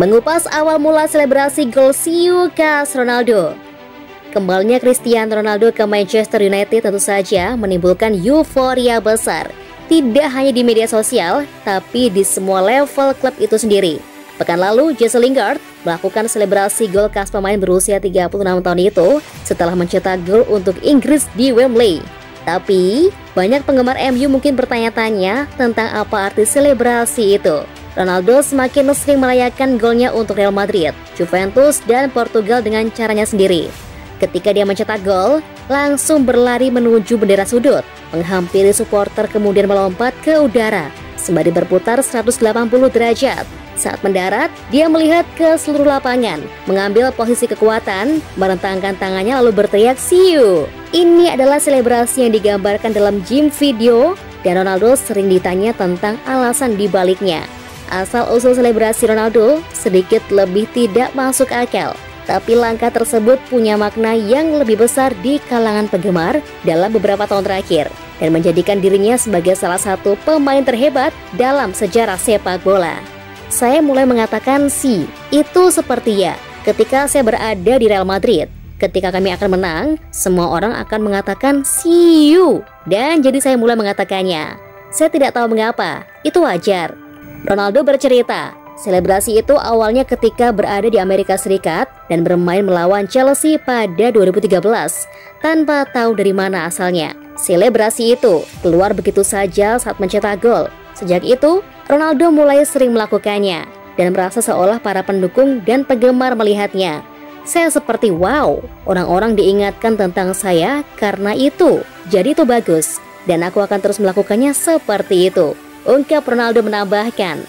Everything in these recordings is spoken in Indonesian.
Mengupas awal mula selebrasi gol siu khas Ronaldo. Kembalinya Cristiano Ronaldo ke Manchester United tentu saja menimbulkan euforia besar, tidak hanya di media sosial, tapi di semua level klub itu sendiri. Pekan lalu, Jesse Lingard melakukan selebrasi gol khas pemain berusia 36 tahun itu setelah mencetak gol untuk Inggris di Wembley. Tapi, banyak penggemar MU mungkin bertanya-tanya tentang apa arti selebrasi itu. Ronaldo semakin sering merayakan golnya untuk Real Madrid, Juventus, dan Portugal dengan caranya sendiri. Ketika dia mencetak gol, langsung berlari menuju bendera sudut, menghampiri supporter kemudian melompat ke udara, sembari berputar 180 derajat. Saat mendarat, dia melihat ke seluruh lapangan, mengambil posisi kekuatan, merentangkan tangannya lalu berteriak "See-you". Ini adalah selebrasi yang digambarkan dalam gym video, dan Ronaldo sering ditanya tentang alasan dibaliknya. Asal-usul selebrasi Ronaldo sedikit lebih tidak masuk akal, tapi langkah tersebut punya makna yang lebih besar di kalangan penggemar dalam beberapa tahun terakhir, dan menjadikan dirinya sebagai salah satu pemain terhebat dalam sejarah sepak bola. Saya mulai mengatakan itu seperti ya ketika saya berada di Real Madrid. Ketika kami akan menang, semua orang akan mengatakan "see you", dan jadi saya mulai mengatakannya. Saya tidak tahu mengapa, itu wajar. Ronaldo bercerita, selebrasi itu awalnya ketika berada di Amerika Serikat dan bermain melawan Chelsea pada 2013 tanpa tahu dari mana asalnya. Selebrasi itu keluar begitu saja saat mencetak gol. Sejak itu, Ronaldo mulai sering melakukannya dan merasa seolah para pendukung dan penggemar melihatnya. Saya seperti wow, orang-orang diingatkan tentang saya karena itu. Jadi itu bagus, dan aku akan terus melakukannya seperti itu, ungkap Ronaldo menambahkan.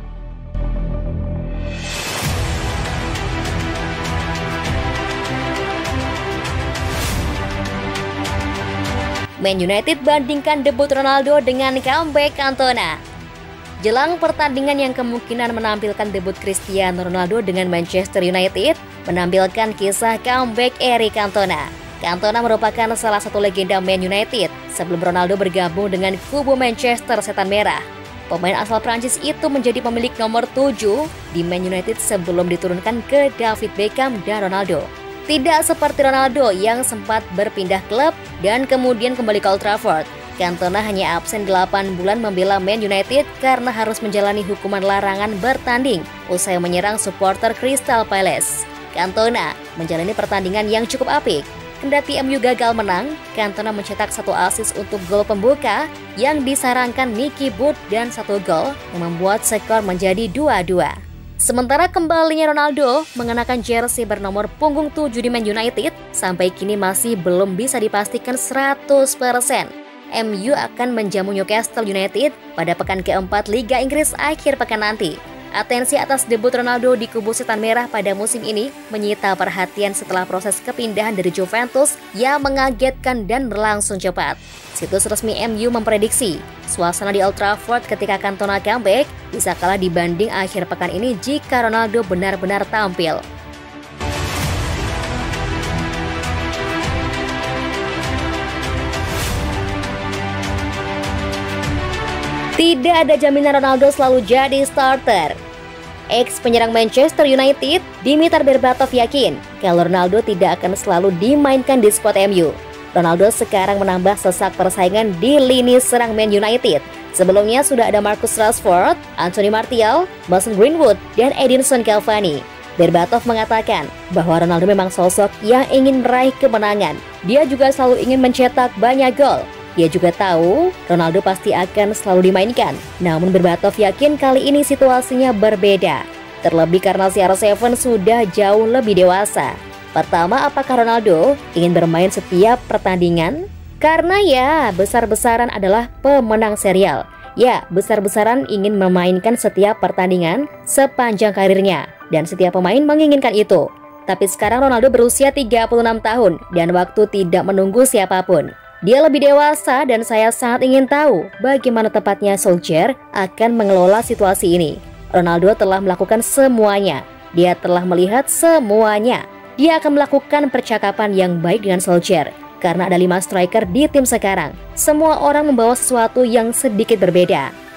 Man United bandingkan debut Ronaldo dengan comeback Cantona. Jelang pertandingan yang kemungkinan menampilkan debut Cristiano Ronaldo dengan Manchester United, menampilkan kisah comeback Eric Cantona. Cantona merupakan salah satu legenda Man United sebelum Ronaldo bergabung dengan kubu Manchester Setan Merah. Pemain asal Prancis itu menjadi pemilik nomor 7 di Man United sebelum diturunkan ke David Beckham dan Ronaldo. Tidak seperti Ronaldo yang sempat berpindah klub dan kemudian kembali ke Old Trafford. Cantona hanya absen 8 bulan membela Man United karena harus menjalani hukuman larangan bertanding usai menyerang supporter Crystal Palace. Cantona menjalani pertandingan yang cukup apik. Kendati MU gagal menang, Cantona mencetak 1 assist untuk gol pembuka yang disarankan Mickey Booth dan 1 gol yang membuat skor menjadi 2-2. Sementara kembalinya Ronaldo mengenakan jersey bernomor punggung 7 di Man United sampai kini masih belum bisa dipastikan 100%. MU akan menjamu Newcastle United pada pekan keempat Liga Inggris akhir pekan nanti. Atensi atas debut Ronaldo di kubu Setan Merah pada musim ini menyita perhatian setelah proses kepindahan dari Juventus yang mengagetkan dan berlangsung cepat. Situs resmi MU memprediksi suasana di Old Trafford ketika Cantona comeback bisa kalah dibanding akhir pekan ini jika Ronaldo benar-benar tampil. Tidak ada jaminan Ronaldo selalu jadi starter. Ex-penyerang Manchester United, Dimitar Berbatov yakin kalau Ronaldo tidak akan selalu dimainkan di skuad MU. Ronaldo sekarang menambah sesak persaingan di lini serang Man United. Sebelumnya sudah ada Marcus Rashford, Anthony Martial, Mason Greenwood, dan Edinson Cavani. Berbatov mengatakan bahwa Ronaldo memang sosok yang ingin meraih kemenangan. Dia juga selalu ingin mencetak banyak gol. Dia juga tahu Ronaldo pasti akan selalu dimainkan. Namun Berbatov yakin kali ini situasinya berbeda. Terlebih karena CR7 sudah jauh lebih dewasa. Pertama, apakah Ronaldo ingin bermain setiap pertandingan? Karena ya, besar-besaran adalah pemenang serial. Ya, besar-besaran ingin memainkan setiap pertandingan sepanjang karirnya. Dan setiap pemain menginginkan itu. Tapi sekarang Ronaldo berusia 36 tahun dan waktu tidak menunggu siapapun. Dia lebih dewasa dan saya sangat ingin tahu bagaimana tepatnya Solskjaer akan mengelola situasi ini. Ronaldo telah melakukan semuanya. Dia telah melihat semuanya. Dia akan melakukan percakapan yang baik dengan Solskjaer karena ada 5 striker di tim sekarang. Semua orang membawa sesuatu yang sedikit berbeda.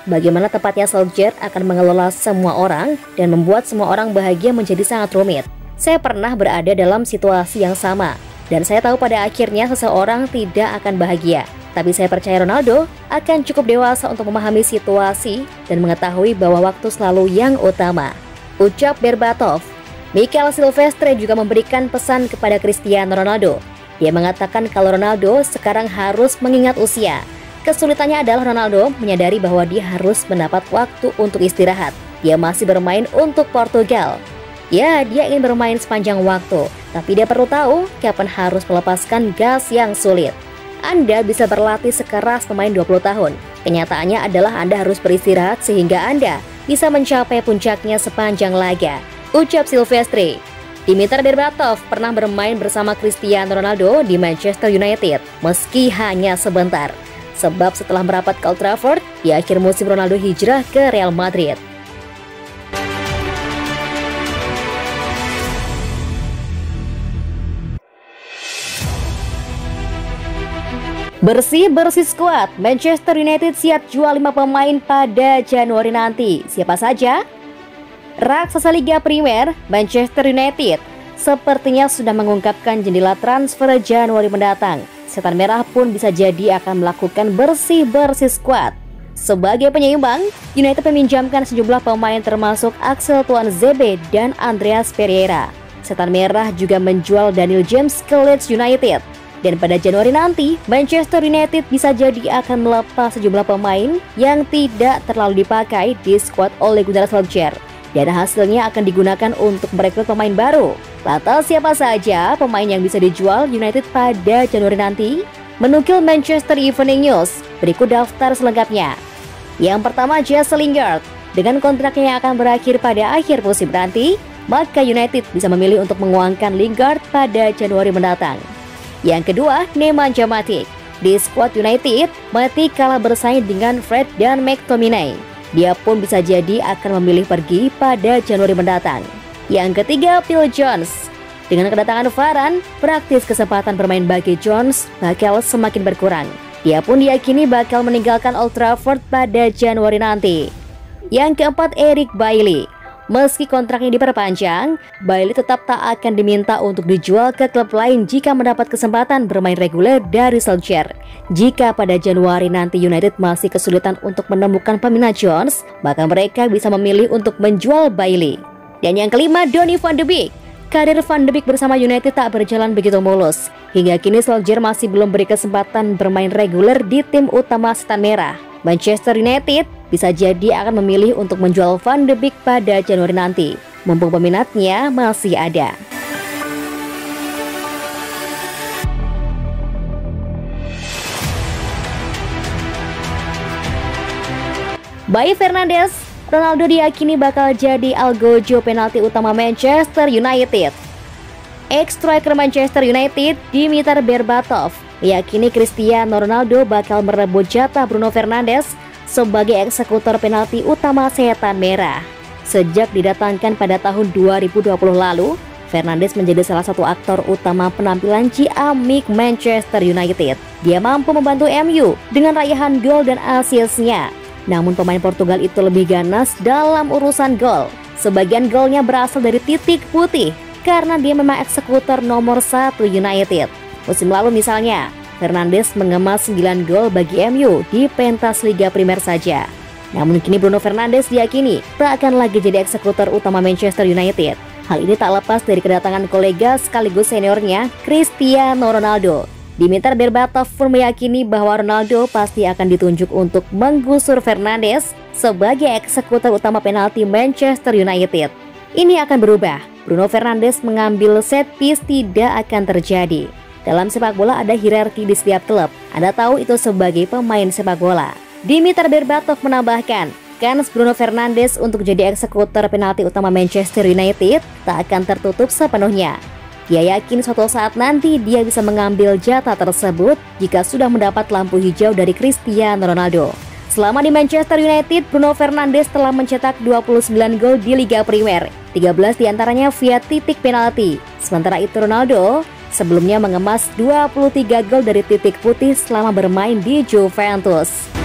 bagaimana tepatnya Solskjaer akan mengelola semua orang dan membuat semua orang bahagia menjadi sangat rumit. Saya pernah berada dalam situasi yang sama, dan saya tahu pada akhirnya seseorang tidak akan bahagia. Tapi saya percaya Ronaldo akan cukup dewasa untuk memahami situasi dan mengetahui bahwa waktu selalu yang utama, ucap Berbatov. Mikael Silvestre juga memberikan pesan kepada Cristiano Ronaldo. Dia mengatakan kalau Ronaldo sekarang harus mengingat usia. Kesulitannya adalah Ronaldo menyadari bahwa dia harus mendapat waktu untuk istirahat. Dia masih bermain untuk Portugal. Ya, dia ingin bermain sepanjang waktu, tapi dia perlu tahu kapan harus melepaskan gas yang sulit. Anda bisa berlatih sekeras pemain 20 tahun. Kenyataannya adalah Anda harus beristirahat sehingga Anda bisa mencapai puncaknya sepanjang laga, ucap Silvestre. Dimitar Berbatov pernah bermain bersama Cristiano Ronaldo di Manchester United, meski hanya sebentar. Sebab setelah merapat ke Old Trafford, di akhir musim Ronaldo hijrah ke Real Madrid. Bersih-bersih skuad, Manchester United siap jual 5 pemain pada Januari nanti. Siapa saja? Raksasa Liga Primer, Manchester United, sepertinya sudah mengungkapkan jendela transfer Januari mendatang. Setan Merah pun bisa jadi akan melakukan bersih-bersih skuad. Sebagai penyeimbang, United meminjamkan sejumlah pemain termasuk Axel Tuanzebe dan Andreas Pereira. Setan Merah juga menjual Daniel James ke Leeds United. Dan pada Januari nanti, Manchester United bisa jadi akan melepas sejumlah pemain yang tidak terlalu dipakai di skuad oleh Gunnar Solskjaer. Dan hasilnya akan digunakan untuk merekrut pemain baru. Lantas siapa saja pemain yang bisa dijual United pada Januari nanti? Menukil Manchester Evening News, berikut daftar selengkapnya. Yang pertama, Jesse Lingard. Dengan kontraknya yang akan berakhir pada akhir musim nanti, maka United bisa memilih untuk menguangkan Lingard pada Januari mendatang. Yang kedua, Nemanja Matic. Di skuad United, Matic kalah bersaing dengan Fred dan McTominay. Dia pun bisa jadi akan memilih pergi pada Januari mendatang. Yang ketiga, Phil Jones. Dengan kedatangan Varane, praktis kesempatan bermain bagi Jones bakal semakin berkurang. Dia pun diyakini bakal meninggalkan Old Trafford pada Januari nanti. Yang keempat, Eric Bailly. Meski kontraknya diperpanjang, Bailly tetap tak akan diminta untuk dijual ke klub lain jika mendapat kesempatan bermain reguler dari Solskjaer. Jika pada Januari nanti United masih kesulitan untuk menemukan peminat Jones, maka mereka bisa memilih untuk menjual Bailly. Dan yang kelima, Donny van de Beek. Karir Van de Beek bersama United tak berjalan begitu mulus. Hingga kini Solskjaer masih belum beri kesempatan bermain reguler di tim utama Setan Merah. Manchester United bisa jadi akan memilih untuk menjual Van de Beek pada Januari nanti, mumpung peminatnya masih ada. Bayi Fernandes, Ronaldo diyakini bakal jadi algojo penalti utama Manchester United. Ex-striker Manchester United, Dimitar Berbatov, meyakini Cristiano Ronaldo bakal merebut jatah Bruno Fernandes sebagai eksekutor penalti utama Setan Merah. Sejak didatangkan pada tahun 2020 lalu, Fernandes menjadi salah satu aktor utama penampilan ciamik Manchester United. Dia mampu membantu MU dengan raihan gol dan asisnya. Namun pemain Portugal itu lebih ganas dalam urusan gol. Sebagian golnya berasal dari titik putih karena dia memang eksekutor nomor 1 United. Musim lalu misalnya, Fernandes mengemas 9 gol bagi MU di pentas Liga Primer saja. Namun kini Bruno Fernandes diyakini tak akan lagi jadi eksekutor utama Manchester United. Hal ini tak lepas dari kedatangan kolega sekaligus seniornya, Cristiano Ronaldo. Dimitar Berbatov pun meyakini bahwa Ronaldo pasti akan ditunjuk untuk menggusur Fernandes sebagai eksekutor utama penalti Manchester United. Ini akan berubah. Bruno Fernandes mengambil set piece tidak akan terjadi. Dalam sepak bola ada hierarki di setiap klub. Anda tahu itu sebagai pemain sepak bola. Dimitar Berbatov menambahkan, kans Bruno Fernandes untuk jadi eksekutor penalti utama Manchester United tak akan tertutup sepenuhnya. Dia yakin suatu saat nanti dia bisa mengambil jatah tersebut jika sudah mendapat lampu hijau dari Cristiano Ronaldo. Selama di Manchester United, Bruno Fernandes telah mencetak 29 gol di Liga Primer, 13 diantaranya via titik penalti. Sementara itu Ronaldo sebelumnya mengemas 23 gol dari titik putih selama bermain di Juventus.